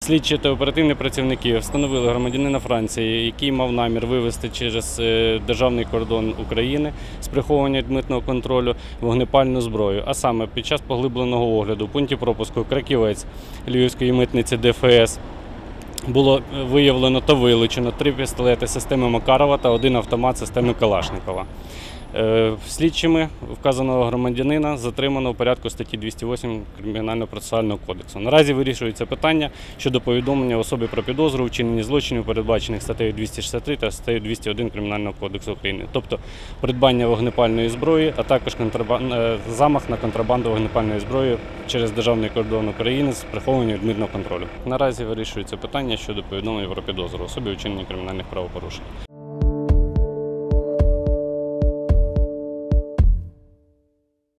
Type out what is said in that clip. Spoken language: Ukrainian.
Слідчі та оперативні працівники встановили громадянина Франції, який мав намір вивезти через державний кордон України з приховування від митного контролю вогнепальну зброю. А саме під час поглибленого огляду в пункті пропуску Краківець Львівської митниці ДФС було виявлено та вилучено 3 пістолети системи Макарова та 1 автомат системи Калашникова. Слідчими вказаного громадянина затримано у порядку статті 208 Кримінально-процесуального кодексу. Наразі вирішується питання щодо повідомлення особі про підозру у вчиненні злочинів, передбачених статтею 263 та статтею 201 Кримінального кодексу України, тобто придбання вогнепальної зброї, а також замах на контрабанду вогнепальної зброї через державний кордон України з приховування від митного контролю. Наразі вирішується питання щодо повідомлення про підозру особі у вчиненні кримінальних правопорушень.